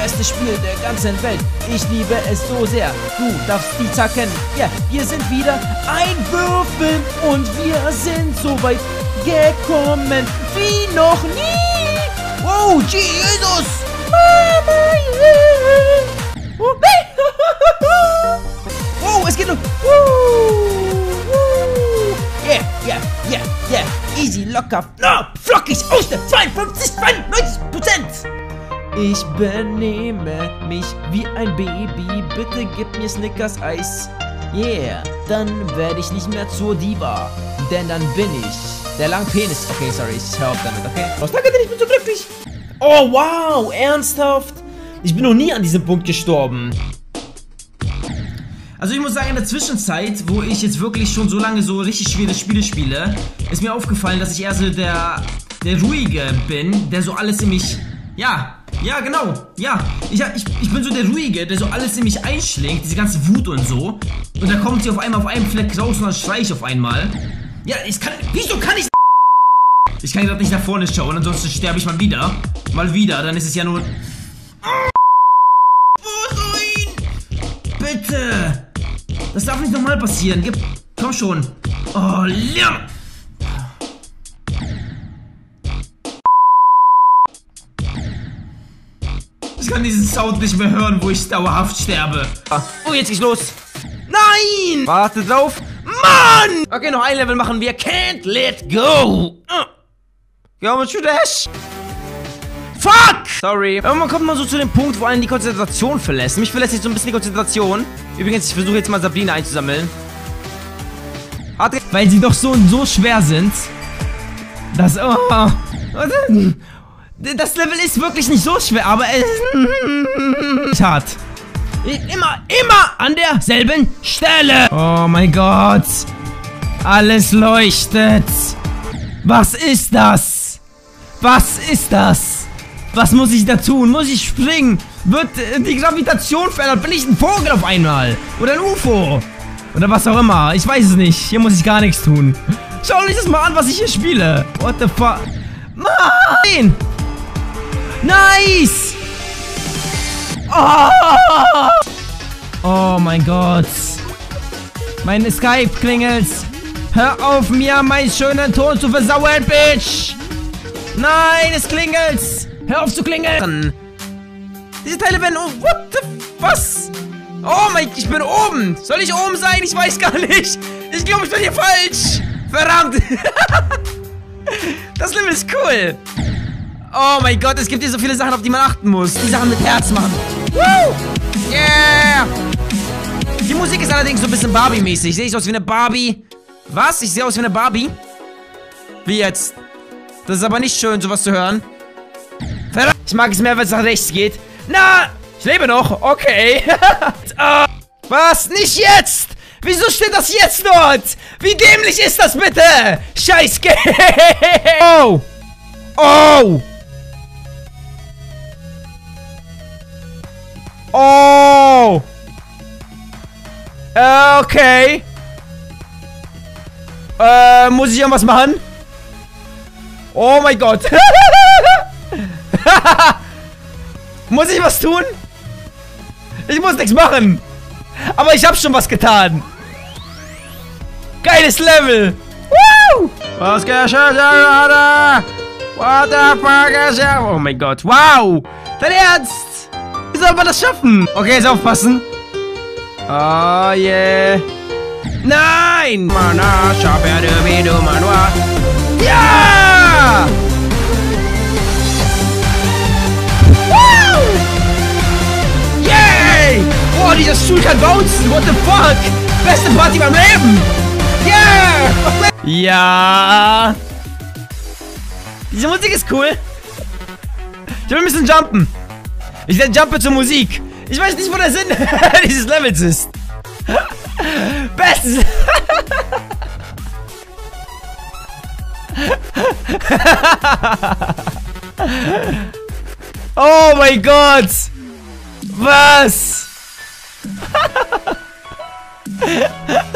beste Spiel der ganzen Welt. Ich liebe es so sehr. Du darfst die kennen. Ja, wir sind wieder ein Würfel und wir sind so weit gekommen wie noch nie. Wow, Jesus! Wow, es geht los. Yeah. Easy, locker. No, flockig aus der 52, 92%. Ich benehme mich wie ein Baby. Bitte gib mir Snickers Eis. Yeah, dann werde ich nicht mehr zur Diva. Denn dann bin ich der Langpenis. Okay, sorry, ich hör auf damit, okay? Was danke denn, ich bin so glücklich. Oh, wow, ernsthaft? Ich bin noch nie an diesem Punkt gestorben. Also ich muss sagen, in der Zwischenzeit, wo ich jetzt wirklich schon so lange so richtig schwere Spiele spiele, ist mir aufgefallen, dass ich eher so der Ruhige bin, der so alles in mich... Ja, genau. Ja, ich bin so der Ruhige, der so alles in mich einschlägt, diese ganze Wut und so. Und da kommt sie auf einmal auf einem Fleck raus und dann schrei ich auf einmal. Ja, wieso kann ich... Ich kann gerade nicht nach vorne schauen, ansonsten sterbe ich mal wieder. Dann ist es ja nur... Oh nein! Bitte! Das darf nicht nochmal passieren. Komm schon. Oh, ja! Ich kann diesen Sound nicht mehr hören, wo ich dauerhaft sterbe. Oh, jetzt geht's los. Nein! Warte drauf. Mann! Okay, noch ein Level machen wir. Can't let go. Go to dash. Fuck! Sorry. Aber man kommt mal so zu dem Punkt, wo einen die Konzentration verlässt. Mich verlässt jetzt so ein bisschen die Konzentration. Übrigens, ich versuche jetzt mal Sabrina einzusammeln. Weil sie doch so schwer sind. Das... Oh. Das Level ist wirklich nicht so schwer, aber es ist hart. Immer an derselben Stelle. Oh mein Gott. Alles leuchtet. Was ist das? Was muss ich da tun? Muss ich springen? Wird die Gravitation verändert? Bin ich ein Vogel auf einmal? Oder ein UFO? Oder was auch immer. Ich weiß es nicht. Hier muss ich gar nichts tun. Schau euch das mal an, was ich hier spiele. What the fuck? Nein! Nice! Oh mein Gott. Meine Skype klingelt. Hör auf, mir meinen schönen Ton zu versauern, Bitch! Nein, es klingelt! Hör auf zu klingeln! Diese Teile werden... Oh, what the... Was? Oh mein... Ich bin oben! Soll ich oben sein? Ich weiß gar nicht! Ich glaube, ich bin hier falsch! Verdammt! Das Level ist cool! Oh mein Gott, es gibt hier so viele Sachen, auf die man achten muss. Die Sachen mit Herz machen. Woo! Yeah! Die Musik ist allerdings so ein bisschen Barbie-mäßig. Sehe ich aus wie eine Barbie? Was? Ich sehe aus wie eine Barbie? Wie jetzt? Das ist aber nicht schön, sowas zu hören. Verdammt! Ich mag es mehr, wenn es nach rechts geht. Na! Ich lebe noch. Okay. Was? Nicht jetzt! Wieso steht das jetzt dort? Wie dämlich ist das bitte? Scheiß Game! Oh! Oh! Oh! Okay. Muss ich irgendwas machen? Oh mein Gott. Muss ich was tun? Ich muss nichts machen. Aber ich habe schon was getan. Geiles Level. Woo! Was geschieht gerade? What the fuck is that? Oh mein Gott. Wow. Dein Ernst? Wie soll man das schaffen? Okay, jetzt aufpassen. Oh yeah. Nein! Ja! Woo! Yay! Boah, dieser Stuhl kann bouncen. What the fuck? Beste Party beim Leben. Yeah! Ja! Diese Musik ist cool. Ich will ein bisschen jumpen. Ich jumpe zur Musik. Ich weiß nicht, wo der Sinn dieses Levels ist. Bestes. Oh mein Gott. Was?